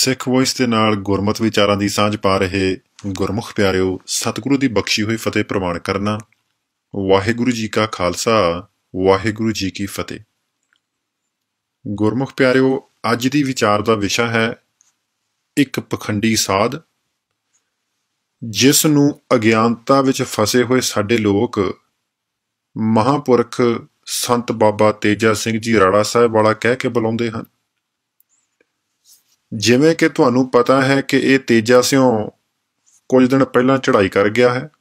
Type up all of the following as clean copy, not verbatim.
Sikh voice ਦੇ ਨਾਲ ਗੁਰਮਤ ਵਿਚਾਰਾਂ ਦੀ ਸਾਂਝ ਪਾ ਰਹੇ ਗੁਰਮੁਖ ਪਿਆਰਿਓ, ਸਤਿਗੁਰੂ ਦੀ ਬਖਸ਼ੀ ਹੋਈ ਫਤਿਹ ਪ੍ਰਵਾਨ ਕਰਨਾ। ਵਾਹਿਗੁਰੂ ਜੀ ਕਾ ਖਾਲਸਾ, ਵਾਹਿਗੁਰੂ ਜੀ ਕੀ ਫਤਿਹ। ਗੁਰਮੁਖ ਪਿਆਰਿਓ, ਅੱਜ ਦੀ ਵਿਚਾਰ ਦਾ ਵਿਸ਼ਾ ਹੈ ਇੱਕ ਪਖੰਡੀ ਸਾਧ, ਜਿਸ ਨੂੰ ਅਗਿਆਨਤਾ ਵਿੱਚ ਫਸੇ ਹੋਏ ਸਾਡੇ ਲੋਕ ਮਹਾਂਪੁਰਖ ਸੰਤ ਬਾਬਾ ਤੇਜਾ ਸਿੰਘ ਜੀ ਰਾੜਾ ਸਾਹਿਬ ਵਾਲਾ ਕਹਿ ਕੇ ਬੁਲਾਉਂਦੇ ਹਨ। ਜਿਵੇਂ ਕਿ ਤੁਹਾਨੂੰ ਪਤਾ ਹੈ ਕਿ ਇਹ ਤੇਜਾ ਸਿਉਂ ਕੁਝ ਦਿਨ ਪਹਿਲਾਂ ਚੜ੍ਹਾਈ ਕਰ ਗਿਆ ਹੈ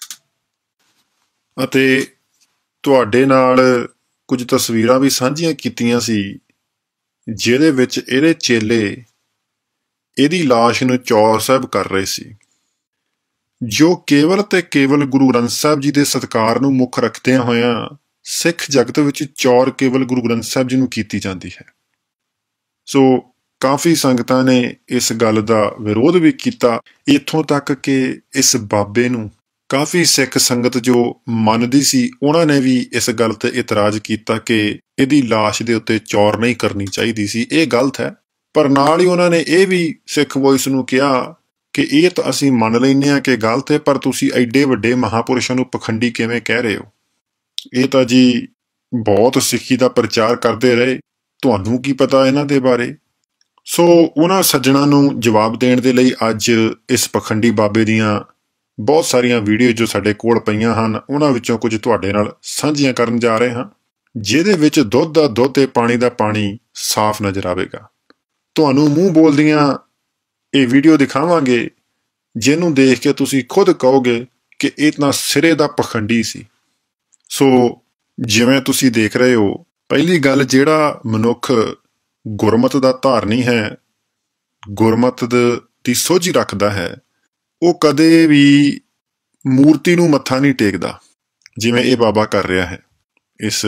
ਅਤੇ ਤੁਹਾਡੇ ਨਾਲ ਕੁਝ ਤਸਵੀਰਾਂ ਵੀ ਸਾਂਝੀਆਂ ਕੀਤੀਆਂ ਸੀ, ਜਿਹਦੇ ਵਿੱਚ ਇਹਦੇ ਚੇਲੇ ਇਹਦੀ ਲਾਸ਼ ਨੂੰ ਚੌਰ ਸਾਹਿਬ ਕਰ ਰਹੇ ਸੀ, ਜੋ ਕੇਵਲ ਤੇ ਕੇਵਲ ਗੁਰੂ ਗ੍ਰੰਥ ਸਾਹਿਬ ਜੀ ਦੇ ਸਤਿਕਾਰ ਨੂੰ ਮੁੱਖ ਰੱਖਦਿਆਂ ਹੋਇਆਂ ਸਿੱਖ ਜਗਤ ਵਿੱਚ ਚੌਰ ਕੇਵਲ ਗੁਰੂ ਗ੍ਰੰਥ ਸਾਹਿਬ ਜੀ ਨੂੰ ਕੀਤੀ ਜਾਂਦੀ ਹੈ। ਸੋ ਕਾਫੀ ਸੰਗਤਾਂ ਨੇ ਇਸ ਗੱਲ ਦਾ ਵਿਰੋਧ ਵੀ ਕੀਤਾ, ਇੱਥੋਂ ਤੱਕ ਕਿ ਇਸ ਬਾਬੇ ਨੂੰ ਕਾਫੀ ਸਿੱਖ ਸੰਗਤ ਜੋ ਮੰਨਦੀ ਸੀ, ਉਹਨਾਂ ਨੇ ਵੀ ਇਸ ਗੱਲ ਤੇ ਇਤਰਾਜ਼ ਕੀਤਾ ਕਿ ਇਹਦੀ ਲਾਸ਼ ਦੇ ਉੱਤੇ ਚੌਰ ਨਹੀਂ ਕਰਨੀ ਚਾਹੀਦੀ ਸੀ, ਇਹ ਗਲਤ ਹੈ। ਪਰ ਨਾਲ ਹੀ ਉਹਨਾਂ ਨੇ ਇਹ ਵੀ ਸਿੱਖ ਵੌਇਸ ਨੂੰ ਕਿਹਾ ਕਿ ਇਹ ਤਾਂ ਅਸੀਂ ਮੰਨ ਲੈਂਦੇ ਹਾਂ ਕਿ ਗਲਤ ਹੈ, ਪਰ ਤੁਸੀਂ ਐਡੇ ਵੱਡੇ ਮਹਾਂਪੁਰਸ਼ਾਂ ਨੂੰ ਪਖੰਡੀ ਕਿਵੇਂ ਕਹਿ ਰਹੇ ਹੋ? ਇਹ ਤਾਂ ਜੀ ਬਹੁਤ ਸਿੱਖੀ ਦਾ ਪ੍ਰਚਾਰ ਕਰਦੇ ਰਹੇ, ਤੁਹਾਨੂੰ ਕੀ ਪਤਾ ਇਹਨਾਂ ਦੇ ਬਾਰੇ? ਸੋ ਉਹਨਾਂ ਸੱਜਣਾਂ ਨੂੰ ਜਵਾਬ ਦੇਣ ਦੇ ਲਈ ਅੱਜ ਇਸ ਪਖੰਡੀ ਬਾਬੇ ਦੀਆਂ ਬਹੁਤ ਸਾਰੀਆਂ ਵੀਡੀਓ ਜੋ ਸਾਡੇ ਕੋਲ ਪਈਆਂ ਹਨ, ਉਹਨਾਂ ਵਿੱਚੋਂ ਕੁਝ ਤੁਹਾਡੇ ਨਾਲ ਸਾਂਝੀਆਂ ਕਰਨ ਜਾ ਰਹੇ ਹਾਂ, ਜਿਹਦੇ ਵਿੱਚ ਦੁੱਧ ਦਾ ਦੁੱਧ ਤੇ ਪਾਣੀ ਦਾ ਪਾਣੀ ਸਾਫ਼ ਨਜ਼ਰ ਆਵੇਗਾ। ਤੁਹਾਨੂੰ ਮੂੰਹ ਬੋਲਦੀਆਂ ਇਹ ਵੀਡੀਓ ਦਿਖਾਵਾਂਗੇ, ਜਿਹਨੂੰ ਦੇਖ ਕੇ ਤੁਸੀਂ ਖੁਦ ਕਹੋਗੇ ਕਿ ਇਹ ਤਾਂ ਸਿਰੇ ਦਾ ਪਖੰਡੀ ਸੀ। ਸੋ ਜਿਵੇਂ ਤੁਸੀਂ ਦੇਖ ਰਹੇ ਹੋ, ਪਹਿਲੀ ਗੱਲ, ਜਿਹੜਾ ਮਨੁੱਖ ਗੁਰਮਤ ਦਾ ਧਾਰਨੀ ਹੈ, ਗੁਰਮਤ ਦੀ ਸੋਝੀ ਰੱਖਦਾ ਹੈ, ਉਹ ਕਦੇ ਵੀ ਮੂਰਤੀ ਨੂੰ ਮੱਥਾ ਨਹੀਂ ਟੇਕਦਾ, ਜਿਵੇਂ ਇਹ ਬਾਬਾ ਕਰ ਰਿਹਾ ਹੈ। ਇਸ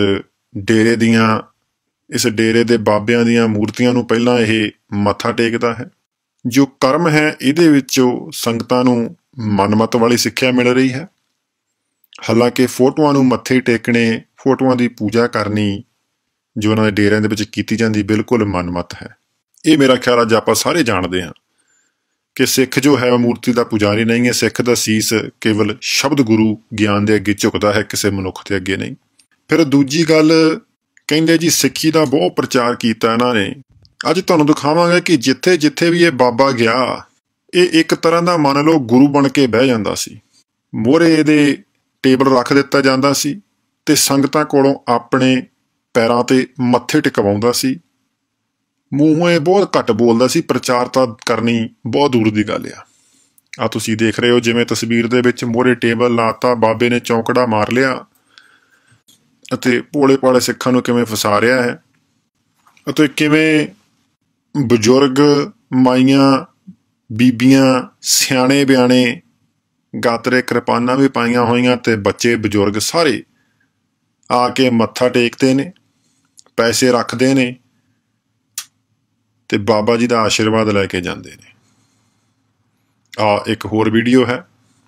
ਡੇਰੇ ਦੇ ਬਾਬਿਆਂ ਦੀਆਂ ਮੂਰਤੀਆਂ ਨੂੰ ਪਹਿਲਾਂ ਇਹ ਮੱਥਾ ਟੇਕਦਾ ਹੈ। ਜੋ ਕਰਮ ਹੈ, ਇਹਦੇ ਵਿੱਚੋਂ ਸੰਗਤਾਂ ਨੂੰ ਮਨਮਤ ਵਾਲੀ ਸਿੱਖਿਆ ਮਿਲ ਰਹੀ ਹੈ। ਹਾਲਾਂਕਿ ਫੋਟੋਆਂ ਨੂੰ ਮੱਥੇ ਟੇਕਣੇ, ਫੋਟੋਆਂ ਦੀ ਪੂਜਾ ਕਰਨੀ ਜੋ ਉਹਨਾਂ ਦੇ ਡੇਰਿਆਂ ਦੇ ਵਿੱਚ ਕੀਤੀ ਜਾਂਦੀ, ਬਿਲਕੁਲ ਮਨਮਤ ਹੈ। ਇਹ ਮੇਰਾ ਖਿਆਲ ਅੱਜ ਆਪਾਂ ਸਾਰੇ ਜਾਣਦੇ ਹਾਂ ਕਿ ਸਿੱਖ ਜੋ ਹੈ ਮੂਰਤੀ ਦਾ ਪੁਜਾਰੀ ਨਹੀਂ ਹੈ। ਸਿੱਖ ਦਾ ਸੀਸ ਕੇਵਲ ਸ਼ਬਦ ਗੁਰੂ ਗਿਆਨ ਦੇ ਅੱਗੇ ਝੁਕਦਾ ਹੈ, ਕਿਸੇ ਮਨੁੱਖ ਦੇ ਅੱਗੇ ਨਹੀਂ। ਫਿਰ ਦੂਜੀ ਗੱਲ, ਕਹਿੰਦੇ ਜੀ ਸਿੱਖੀ ਦਾ ਬਹੁਤ ਪ੍ਰਚਾਰ ਕੀਤਾ ਇਹਨਾਂ ਨੇ। ਅੱਜ ਤੁਹਾਨੂੰ ਦਿਖਾਵਾਂਗੇ ਕਿ ਜਿੱਥੇ ਜਿੱਥੇ ਵੀ ਇਹ ਬਾਬਾ ਗਿਆ, ਇਹ ਇੱਕ ਤਰ੍ਹਾਂ ਦਾ ਮੰਨ ਲਓ ਗੁਰੂ ਬਣ ਕੇ ਬਹਿ ਜਾਂਦਾ ਸੀ। ਮੋਹਰੇ ਇਹਦੇ ਟੇਬਲ ਰੱਖ ਦਿੱਤਾ ਜਾਂਦਾ ਸੀ ਤੇ ਸੰਗਤਾਂ ਕੋਲੋਂ ਆਪਣੇ ਪੈਰਾਂ ਤੇ ਮੱਥੇ ਟਿਕਵਾਉਂਦਾ ਸੀ। ਮੂੰਹੋਂ ਇਹ ਬਹੁਤ ਘੱਟ ਬੋਲਦਾ ਸੀ, ਪ੍ਰਚਾਰ ਤਾਂ ਕਰਨੀ ਬਹੁਤ ਦੂਰ ਦੀ ਗੱਲ ਆ। ਤੁਸੀਂ ਦੇਖ ਰਹੇ ਹੋ, ਜਿਵੇਂ ਤਸਵੀਰ ਦੇ ਵਿੱਚ ਮੋਹਰੇ ਟੇਬਲ ਲਾਤਾ, ਬਾਬੇ ਨੇ ਚੌਂਕੜਾ ਮਾਰ ਲਿਆ ਅਤੇ ਭੋਲੇ ਭਾਲੇ ਸਿੱਖਾਂ ਨੂੰ ਕਿਵੇਂ ਫਸਾ ਰਿਹਾ ਹੈ, ਅਤੇ ਕਿਵੇਂ ਬਜ਼ੁਰਗ, ਮਾਈਆਂ, ਬੀਬੀਆਂ, ਸਿਆਣੇ ਬਿਆਣੇ, ਗਾਤਰੇ, ਕਿਰਪਾਨਾਂ ਵੀ ਪਾਈਆਂ ਹੋਈਆਂ ਤੇ ਬੱਚੇ ਬਜ਼ੁਰਗ ਸਾਰੇ ਆ ਕੇ ਮੱਥਾ ਟੇਕਦੇ ਨੇ, ਪੈਸੇ ਰੱਖਦੇ ਨੇ ਤੇ ਬਾਬਾ ਜੀ ਦਾ ਆਸ਼ੀਰਵਾਦ ਲੈ ਕੇ ਜਾਂਦੇ ਨੇ। ਇੱਕ ਹੋਰ ਵੀਡੀਓ ਹੈ,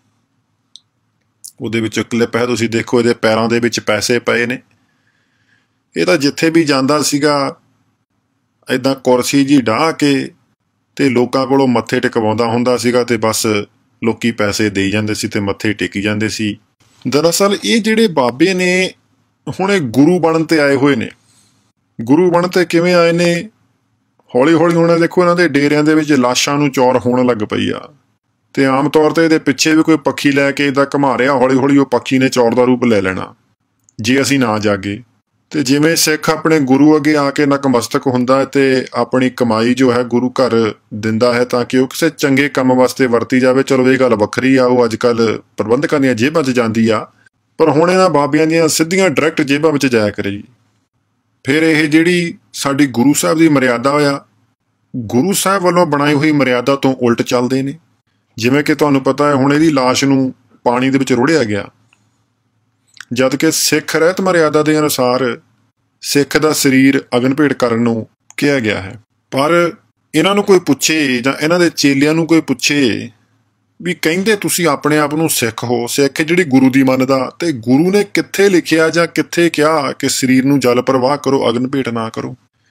ਉਹਦੇ ਵਿੱਚ ਕਲਿੱਪ ਹੈ, ਤੁਸੀਂ ਦੇਖੋ, ਇਹਦੇ ਪੈਰਾਂ ਦੇ ਵਿੱਚ ਪੈਸੇ ਪਏ ਨੇ। ਇਹ ਤਾਂ ਜਿੱਥੇ ਵੀ ਜਾਂਦਾ ਸੀਗਾ ਏਦਾਂ ਕੁਰਸੀ ਜੀ ਢਾਹ ਕੇ ਤੇ ਲੋਕਾਂ ਕੋਲੋਂ ਮੱਥੇ ਟਿਕਵਾਉਂਦਾ ਹੁੰਦਾ ਸੀਗਾ, ਤੇ ਬਸ ਲੋਕੀ ਪੈਸੇ ਦੇਈ ਜਾਂਦੇ ਸੀ ਤੇ ਮੱਥੇ ਟੇਕੀ ਜਾਂਦੇ ਸੀ। ਦਰਅਸਲ ਇਹ ਜਿਹੜੇ ਬਾਬੇ ਨੇ ਹੁਣ ਇਹ ਗੁਰੂ ਬਣਨ ਤੇ ਆਏ ਹੋਏ ਨੇ। ਗੁਰੂ ਬਣਨ ਤੇ ਕਿਵੇਂ ਆਏ ਨੇ? ਹੌਲੀ ਹੌਲੀ ਹੁਣ ਦੇਖੋ ਇਹਨਾਂ ਦੇ ਡੇਰਿਆਂ ਦੇ ਵਿੱਚ ਲਾਸ਼ਾਂ ਨੂੰ ਚੌਰ ਹੋਣ ਲੱਗ ਪਈ ਆ, ਤੇ ਆਮ ਤੌਰ ਤੇ ਇਹਦੇ ਪਿੱਛੇ ਵੀ ਕੋਈ ਪੱਖੀ ਲੈ ਕੇ ਏਦਾਂ ਘੁਮਾ ਰਿਹਾ, ਹੌਲੀ ਹੌਲੀ ਉਹ ਪੱਖੀ ਨੇ ਚੌਰ ਦਾ ਰੂਪ ਲੈ ਲੈਣਾ ਜੇ ਅਸੀਂ ਨਾ ਜਾਗੇ। ਤੇ ਜਿਵੇਂ ਸਿੱਖ ਆਪਣੇ ਗੁਰੂ ਅੱਗੇ ਆ ਕੇ ਨਤਮਸਤਕ ਹੁੰਦਾ ਤੇ ਆਪਣੀ ਕਮਾਈ ਜੋ ਹੈ ਗੁਰੂ ਘਰ ਦਿੰਦਾ ਹੈ ਤਾਂ ਕਿ ਉਹ ਕਿਸੇ ਚੰਗੇ ਕੰਮ ਵਾਸਤੇ ਵਰਤੀ ਜਾਵੇ। ਚਲੋ ਇਹ ਗੱਲ ਵੱਖਰੀ ਆ, ਉਹ ਅੱਜ ਕੱਲ੍ਹ ਪ੍ਰਬੰਧਕਾਂ ਦੀਆਂ ਜੇਬਾਂ 'ਚ ਜਾਂਦੀ ਆ, ਪਰ ਹੁਣ ਇਹਨਾਂ ਬਾਬਿਆਂ ਦੀਆਂ ਸਿੱਧੀਆਂ ਡਾਇਰੈਕਟ ਜੇਬਾਂ ਵਿੱਚ ਜਾਇਆ ਕਰੇਗੀ। ਫਿਰ ਇਹ ਜਿਹੜੀ ਸਾਡੀ ਗੁਰੂ ਸਾਹਿਬ ਦੀ ਮਰਿਆਦਾ ਆ, ਗੁਰੂ ਸਾਹਿਬ ਵੱਲੋਂ ਬਣਾਈ ਹੋਈ ਮਰਿਆਦਾ ਤੋਂ ਉਲਟ ਚੱਲਦੇ ਨੇ। ਜਿਵੇਂ ਕਿ ਤੁਹਾਨੂੰ ਪਤਾ ਹੈ, ਹੁਣ ਇਹਦੀ ਲਾਸ਼ ਨੂੰ ਪਾਣੀ ਦੇ ਵਿੱਚ ਰੋੜਿਆ ਗਿਆ, ਜਦ ਕਿ ਸਿੱਖ ਰਹਿਤ ਮਰਿਆਦਾ ਦੇ ਅਨੁਸਾਰ ਸਿੱਖ ਦਾ ਸਰੀਰ ਅਗਨ ਭੇਟ ਕਰਨ ਨੂੰ ਕਿਹਾ ਗਿਆ ਹੈ। ਪਰ ਇਹਨਾਂ ਨੂੰ ਕੋਈ ਪੁੱਛੇ ਜਾਂ ਇਹਨਾਂ ਦੇ ਚੇਲਿਆਂ ਨੂੰ ਕੋਈ ਪੁੱਛੇ ਵੀ ਕਹਿੰਦੇ ਤੁਸੀਂ ਆਪਣੇ ਆਪ ਨੂੰ ਸਿੱਖ ਹੋ, ਸਿੱਖ ਜਿਹੜੀ ਗੁਰੂ ਦੀ ਮੰਨਦਾ, ਤੇ ਗੁਰੂ ਨੇ ਕਿੱਥੇ ਲਿਖਿਆ ਜਾਂ ਕਿੱਥੇ ਕਿਹਾ ਕਿ ਸਰੀਰ ਨੂੰ ਜਲ ਪ੍ਰਵਾਹ ਕਰੋ, ਅਗਨ ਭੇਟ ਨਾ ਕਰੋ?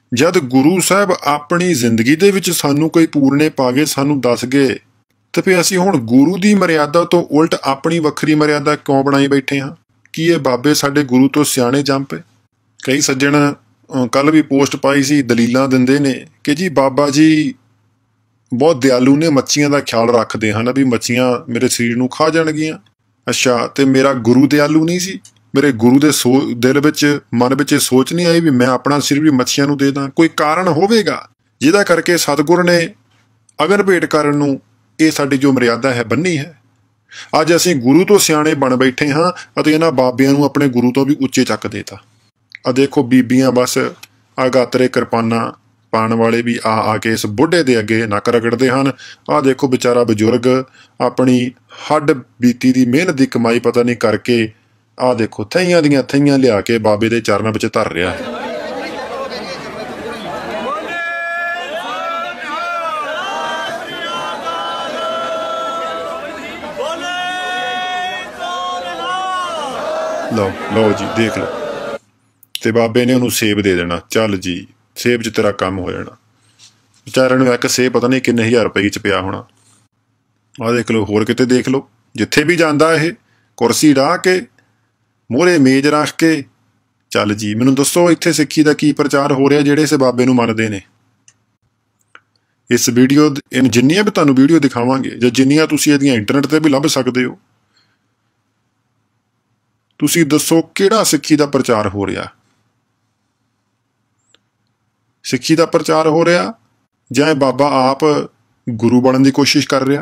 जद गुरु साहब अपनी जिंदगी दे विच सानू कोई पूरने पा गए, सानू दस गए, तो फिर असीं हुण गुरु दी मर्यादा तो उल्ट अपनी वखरी मर्यादा क्यों बनाई बैठे हाँ? कि ये बाबे साडे गुरु तो सियाणे जम पे। कई सज्जण कल भी पोस्ट पाई सी, दलीलां दिंदे ने कि जी बाबा जी बहुत दयालु ने, मच्छियां का ख्याल रखते हैं भी मच्छियां मेरे शरीर नूं खा जाणगियां। अच्छा, तो मेरा गुरु दयालु नहीं सी? मेरे गुरु दे दिल विच मन विच सोच नहीं आई भी मैं अपना सिर भी मच्छियां नूं दे दां? कोई कारण होवेगा जिहदा करके सतगुर ने अगन भेट करन नूं ये साडी जो मर्यादा है बन्नी है। अज असीं गुरु तो सियाणे बन बैठे हाँ अते इन्हां बाबियां नूं अपने गुरु तो भी उच्चे चक देता। आ देखो बीबियां बस आ गातरे किरपाना पाण वाले भी आके इस बुढ़े दे अगे नक रगड़ते हैं। आ देखो बेचारा बजुर्ग अपनी हड्ड बीती दी मेहनत की कमाई पता नहीं करके आ देखो थैयां दियां थैयां लिया के बाबे दे चरणों विच धर रहा है। लो लो जी देख लो, ते बाबे ने उन्होंने सेब दे देना, चल जी सेब च तेरा काम हो जाना। बेचारे नूं एक सेब पता नहीं किन्ने हज़ार रुपए च पिया होना। आ देख लो, होर किते देख लो, जिथे भी जाता है कुर्सी डाह के मोहरे मेज रख के चल जी मैनूं दसो इत्थे सिक्खी दा की प्रचार हो रहा जिहड़े इस बाबे नूं मनदे ने। इस वीडियो जिन्नियां भी तुहानूं वीडियो दिखावांगे जां जिन्नियां तुसीं इहदियां इंटरनेट ते भी लभ सकदे हो, तुसीं दसो किहड़ा सिੱਖੀ ਦਾ प्रचार हो रहा? सिੱਖੀ ਦਾ प्रचार हो रहा ਜਾਂ बाबा आप गुरु बनने की कोशिश कर रहा?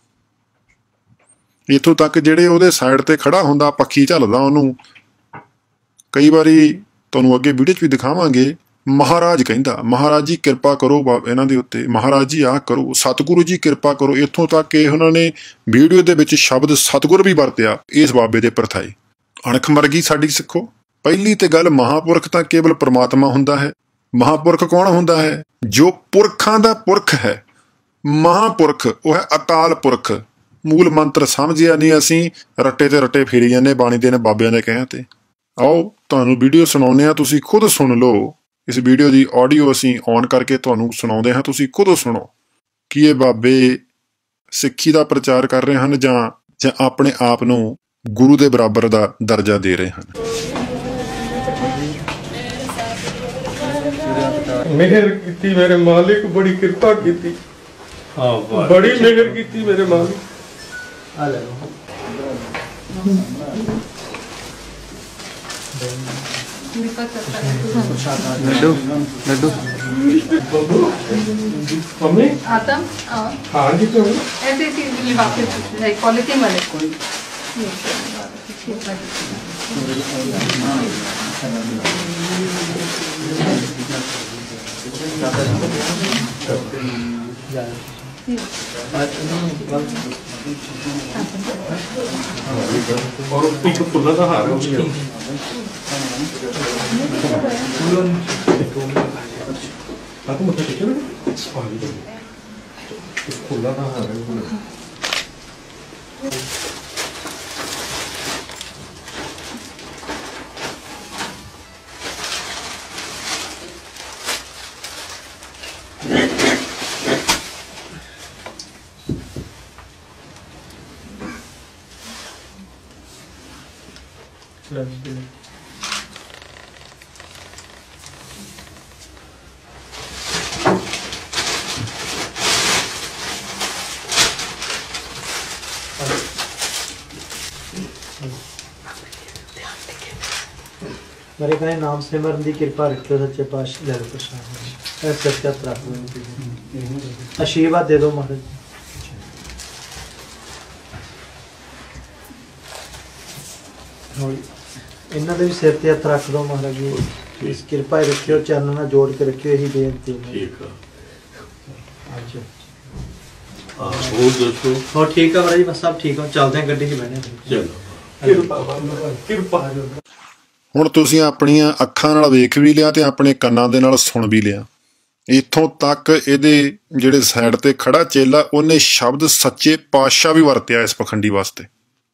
इत्थों तक ਜਿਹੜੇ ਉਹਦੇ साइड ਤੇ खड़ा ਹੁੰਦਾ पक्षी झलदा ਉਹਨੂੰ, कई बारी ਤੁਹਾਨੂੰ ਅੱਗੇ ਵੀਡੀਓ 'ਚ ਵੀ ਦਿਖਾਵਾਂਗੇ, महाराज ਕਹਿੰਦਾ महाराज जी किरपा करो ਇਹਨਾਂ ਦੇ ਉੱਤੇ, महाराज जी आ करो, सतगुरु जी किरपा करो। ਇੱਥੋਂ तक कि ਉਹਨਾਂ ਨੇ ਵੀਡੀਓ ਦੇ ਵਿੱਚ शब्द सतगुर भी ਵਰਤਿਆ ਇਸ ਬਾਬੇ ਦੇ ਪ੍ਰਥਾਈ। अणख मरगी साडी सिखो। पहली तो गल महापुरख तो केवल परमात्मा हुंदा है। महापुरख कौन हुंदा है? जो पुरखां दा पुरख है। महापुरख वो है अकाल पुरख। मूल मंत्र समझिया नहीं, असीं रट्टे ते रट्टे फेरी जाने बाणी दे ने बाबियां दे कहे ते। आओ तुहानूं वीडियो सुणाउने आ, तुसीं खुद सुन लो। इस वीडियो की ऑडियो असीं ऑन करके तुहानूं सुणाउंदे हां, तुसीं खुद सुनो कि ये बाबे सिੱਖੀ दा प्रचार कर रहे हैं जां अपने आप नूं गुरु के बराबर का दर्जा दे रहे हैं। मेहर की मेरे मालिक, बड़ी कृपा की, बड़ी मेहर की मेरे मालिक। लड्डू लड्डू मम्मी आतम हाँ जी तो ऐसे लिफाफे पॉलिथीन वाले कोई और एक फुल्ला का हार हो आपको मतलब ठीक है फुल्ला का हार है। मेरे कहे नाम सिमरन की कृपा रखियो सच्चे पातशाह जय प्रसाद सच्चा रखो आशीर्वाद दे दो महाराज। इन्हों के भी सिर ते हथ रख दो महाराज जी, इस कृपा रखियो, चरण में जोड़ के रखियो, यही बेनती है। और ठीक है महाराज जी, बस सब ठीक हो, चलते हैं गड्डी 'च बहने। चलो कृपा ਹੁਣ ਤੁਸੀਂ ਆਪਣੀਆਂ ਅੱਖਾਂ ਨਾਲ ਵੇਖ ਵੀ ਲਿਆ ਤੇ ਆਪਣੇ ਕੰਨਾਂ ਦੇ ਨਾਲ ਸੁਣ ਵੀ ਲਿਆ। ਇੱਥੋਂ ਤੱਕ ਇਹਦੇ ਜਿਹੜੇ ਸਾਈਡ ਤੇ ਖੜਾ ਚੇਲਾ ਉਹਨੇ ਸ਼ਬਦ ਸੱਚੇ ਪਾਤਸ਼ਾਹ ਵੀ ਵਰਤਿਆ ਇਸ ਪਖੰਡੀ ਵਾਸਤੇ।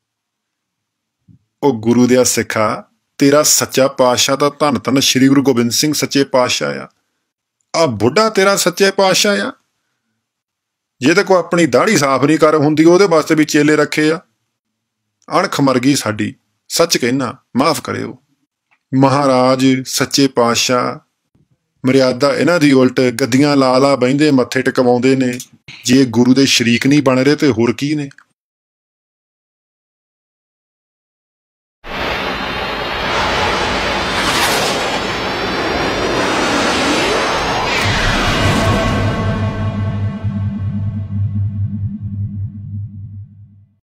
ਉਹ ਗੁਰੂ ਦਿਆ ਸਿੱਖਾ, ਤੇਰਾ ਸੱਚਾ ਪਾਤਸ਼ਾਹ ਤਾਂ ਧੰਨ ਧੰਨ ਸ਼੍ਰੀ ਗੁਰੂ ਗੋਬਿੰਦ ਸਿੰਘ ਸੱਚੇ ਪਾਤਸ਼ਾਹ ਆ। ਆ ਬੁੱਢਾ ਤੇਰਾ ਸੱਚੇ ਪਾਤਸ਼ਾਹ ਆ? ਜੇ ਤੇ ਕੋਈ ਆਪਣੀ ਦਾੜੀ ਸਾਫ਼ ਨਹੀਂ ਕਰ ਹੁੰਦੀ ਉਹਦੇ ਵਾਸਤੇ ਵੀ ਚੇਲੇ ਰੱਖੇ ਆ। ਅਣਖ ਮਰ ਗਈ ਸਾਡੀ, ਸੱਚ ਕਹਿਣਾ, ਮਾਫ਼ ਕਰਿਓ। ਮਹਾਰਾਜ ਸੱਚੇ ਪਾਤਸ਼ਾਹ ਮਰਿਆਦਾ ਇਹਨਾਂ ਦੀ ਉਲਟ ਗੱਦੀਆਂ ਲਾ ਲਾ ਬਹਿੰਦੇ, ਮੱਥੇ ਟਿਕਵਾਉਂਦੇ ਨੇ। ਜੇ ਗੁਰੂ ਦੇ ਸ਼ਰੀਕ ਨਹੀਂ ਬਣ ਰਹੇ ਤੇ ਹੋਰ ਕੀ ਨੇ।